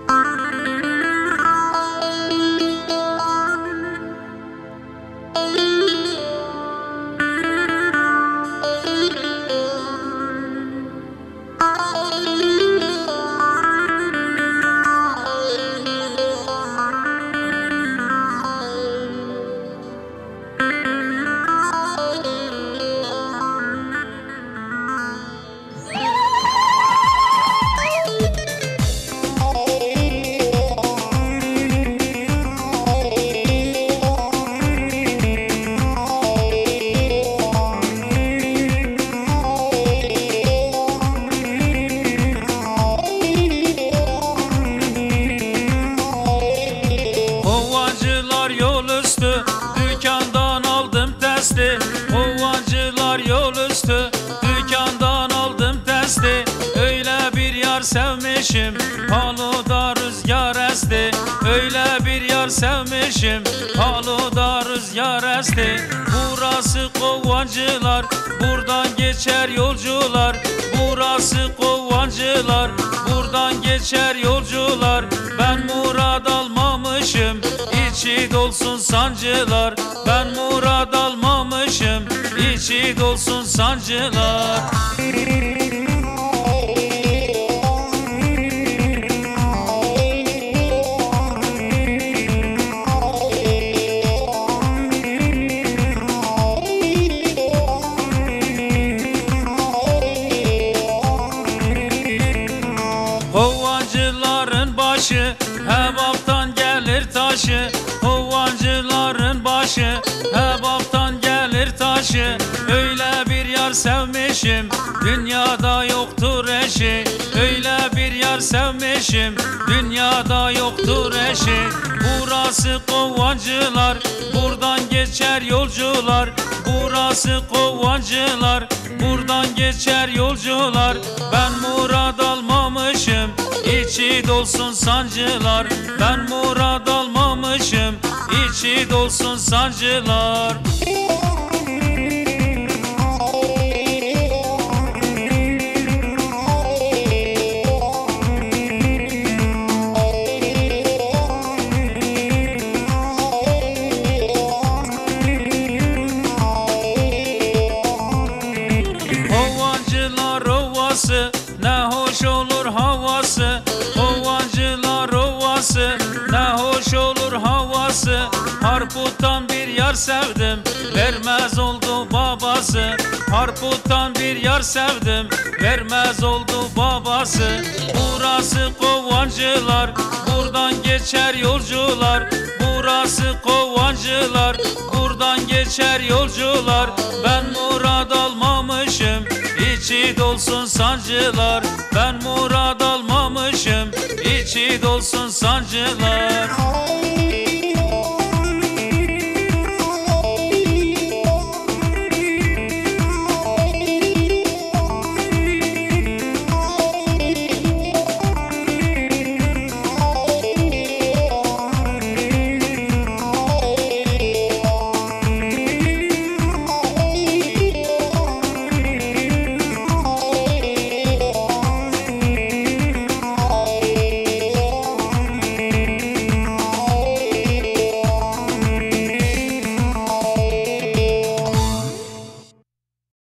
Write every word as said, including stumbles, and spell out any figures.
Dükkandan aldım testi, Ovancılar yol üstü. Dükkandan aldım testi, öyle bir yar sevmişim, halıda rüzgar esti. Öyle bir yar sevmişim, halıda rüzgar esti. Burası Kovancılar, buradan geçer yolcular. Burası Kovancılar, buradan geçer yolcular. Ben murad almamışım, İçi dolsun sancılar. Ben murad almamışım, içi dolsun sancılar. Kovancıların başı hebaptan gelir taşı. Kovancıların başı hebaptan gelir taşı. Öyle bir yar sevmişim, dünyada yoktur eşi. Öyle bir yar sevmişim, dünyada yoktur eşi. Burası Kovancılar, buradan geçer yolcular. Burası Kovancılar, buradan geçer yolcular. Ben murad almamışım, İçi dolsun sancılar. Ben murad almamışım, içi dolsun sancılar. Kovancılar ovası, ne hoş olur havası. Kovancılar ovası, ne hoş olur havası. Harputtan bir yar sevdim, vermez oldu babası. Harputtan bir yar sevdim, vermez oldu babası. Burası Kovancılar, buradan geçer yolcular. Burası Kovancılar, buradan geçer yolcular. Ben murad almamışım, İçi dolsun sancılar. Ben murad almamışım, içi dolsun sancılar.